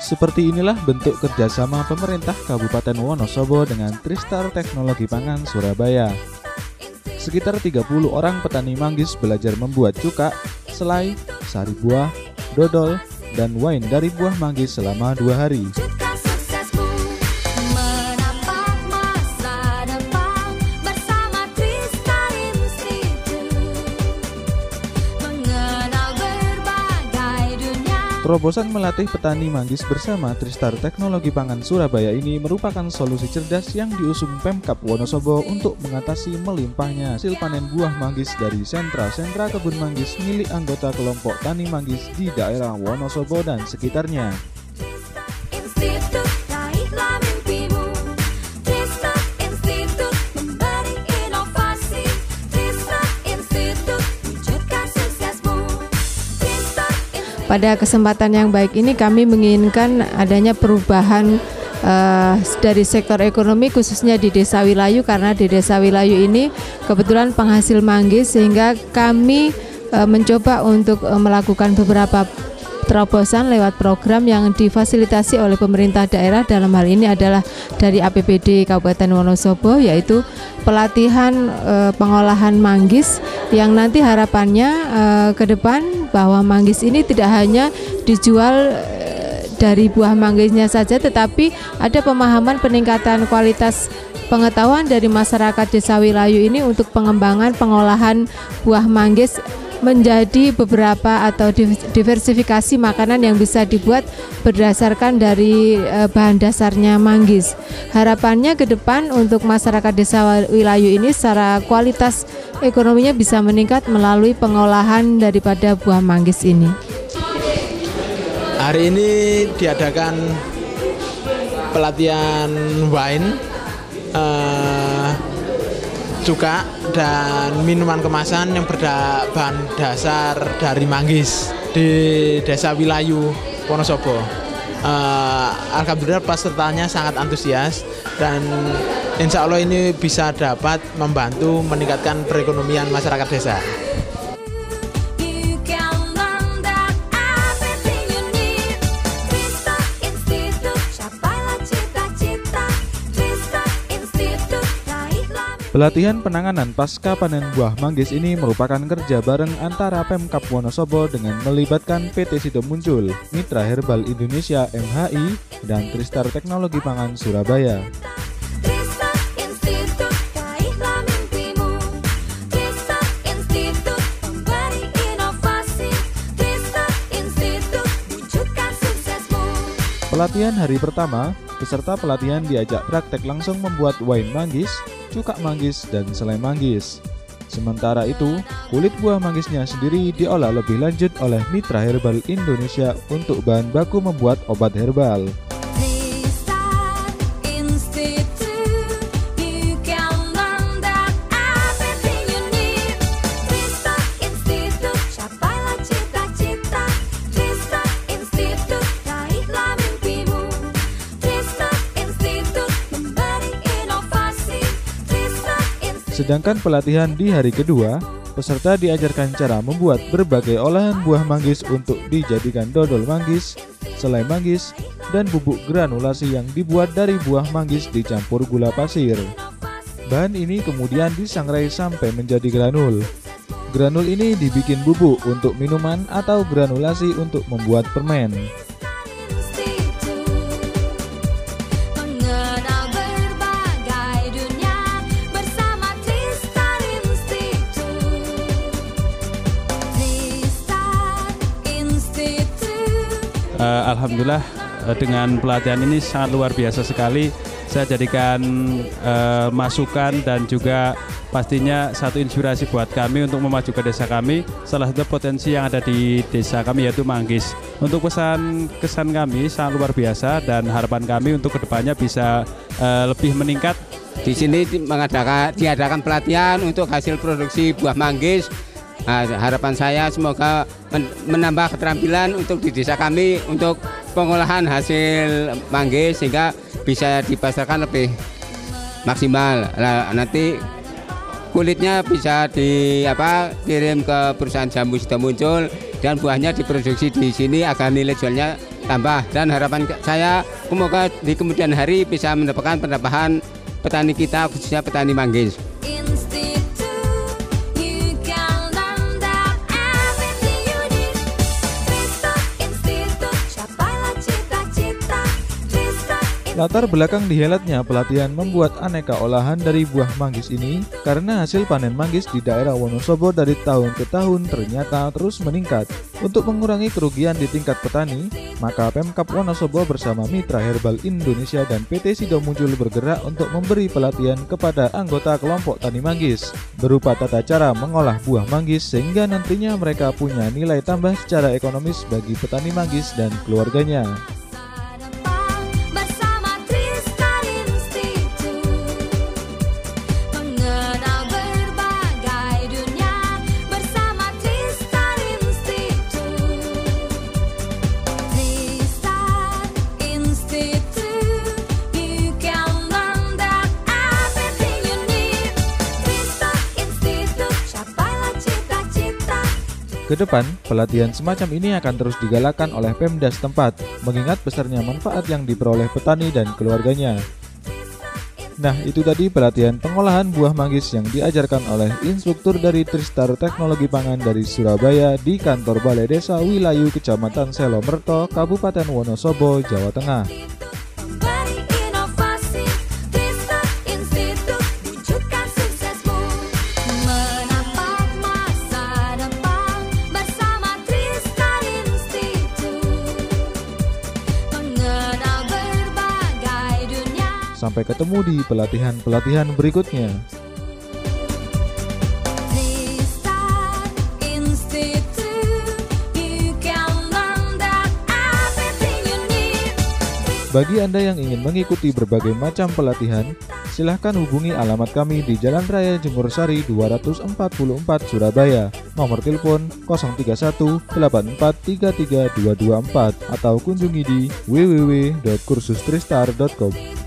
Seperti inilah bentuk kerjasama pemerintah Kabupaten Wonosobo dengan Tristar Teknologi Pangan Surabaya. Sekitar 30 orang petani manggis belajar membuat cuka, selai, sari buah, dodol, dan wine dari buah manggis selama 2 hari. Terobosan melatih petani manggis bersama Tristar Teknologi Pangan Surabaya ini merupakan solusi cerdas yang diusung Pemkab Wonosobo untuk mengatasi melimpahnya hasil panen buah manggis dari sentra-sentra kebun manggis milik anggota kelompok tani manggis di daerah Wonosobo dan sekitarnya. Pada kesempatan yang baik ini kami menginginkan adanya perubahan dari sektor ekonomi khususnya di Desa Wilayu, karena di Desa Wilayu ini kebetulan penghasil manggis, sehingga kami mencoba untuk melakukan beberapa terobosan lewat program yang difasilitasi oleh pemerintah daerah. Dalam hal ini adalah dari APBD Kabupaten Wonosobo, yaitu pelatihan pengolahan manggis yang nanti harapannya ke depan bahwa manggis ini tidak hanya dijual dari buah manggisnya saja, tetapi ada pemahaman peningkatan kualitas pengetahuan dari masyarakat Desa Wilayu ini untuk pengembangan pengolahan buah manggis menjadi beberapa atau diversifikasi makanan yang bisa dibuat berdasarkan dari bahan dasarnya manggis. Harapannya ke depan untuk masyarakat Desa Wilayu ini secara kualitas ekonominya bisa meningkat melalui pengolahan daripada buah manggis ini. Hari ini diadakan pelatihan wine, cuka dan minuman kemasan yang berbahan dasar dari manggis di Desa Wilayu, Wonosobo. Alhamdulillah pesertanya sangat antusias dan insya Allah ini bisa dapat membantu meningkatkan perekonomian masyarakat desa. Pelatihan penanganan pasca panen buah manggis ini merupakan kerja bareng antara Pemkab Wonosobo dengan melibatkan PT Sido Muncul, Mitra Herbal Indonesia MHI, dan Tristar Teknologi Pangan Surabaya. Pelatihan hari pertama, peserta pelatihan diajak praktek langsung membuat wine manggis, cuka manggis, dan selai manggis. Sementara itu, kulit buah manggisnya sendiri diolah lebih lanjut oleh Mitra Herbal Indonesia untuk bahan baku membuat obat herbal. Sedangkan pelatihan di hari kedua, peserta diajarkan cara membuat berbagai olahan buah manggis untuk dijadikan dodol manggis, selai manggis, dan bubuk granulasi yang dibuat dari buah manggis dicampur gula pasir. Bahan ini kemudian disangrai sampai menjadi granul. Granul ini dibikin bubuk untuk minuman atau granulasi untuk membuat permen. Alhamdulillah dengan pelatihan ini sangat luar biasa sekali. Saya jadikan masukan dan juga pastinya satu inspirasi buat kami untuk memajukan desa kami. Salah satu potensi yang ada di desa kami yaitu manggis. Untuk kesan kami sangat luar biasa dan harapan kami untuk kedepannya bisa lebih meningkat. Di sini diadakan pelatihan untuk hasil produksi buah manggis. Nah, harapan saya semoga menambah keterampilan untuk di desa kami untuk pengolahan hasil manggis sehingga bisa dipasarkan lebih maksimal. Nah, nanti kulitnya bisa kirim ke perusahaan jamu Sido Muncul dan buahnya diproduksi di sini agar nilai jualnya tambah, dan harapan saya semoga di kemudian hari bisa mendapatkan pendapahan petani kita, khususnya petani manggis. Latar belakang dihelatnya pelatihan membuat aneka olahan dari buah manggis ini karena hasil panen manggis di daerah Wonosobo dari tahun ke tahun ternyata terus meningkat. Untuk mengurangi kerugian di tingkat petani, maka Pemkab Wonosobo bersama Mitra Herbal Indonesia dan PT Sido Muncul bergerak untuk memberi pelatihan kepada anggota kelompok tani manggis berupa tata cara mengolah buah manggis sehingga nantinya mereka punya nilai tambah secara ekonomis bagi petani manggis dan keluarganya. Kedepan, pelatihan semacam ini akan terus digalakkan oleh Pemda setempat, mengingat besarnya manfaat yang diperoleh petani dan keluarganya. Nah, itu tadi pelatihan pengolahan buah manggis yang diajarkan oleh instruktur dari Tristar Teknologi Pangan dari Surabaya di kantor Balai Desa Wilayu Kecamatan Selomerto, Kabupaten Wonosobo, Jawa Tengah. Sampai ketemu di pelatihan-pelatihan berikutnya. Bagi Anda yang ingin mengikuti berbagai macam pelatihan, silahkan hubungi alamat kami di Jalan Raya Jemur Sari 244 Surabaya, nomor telepon 031 8433 224 atau kunjungi di www.kursustristar.com.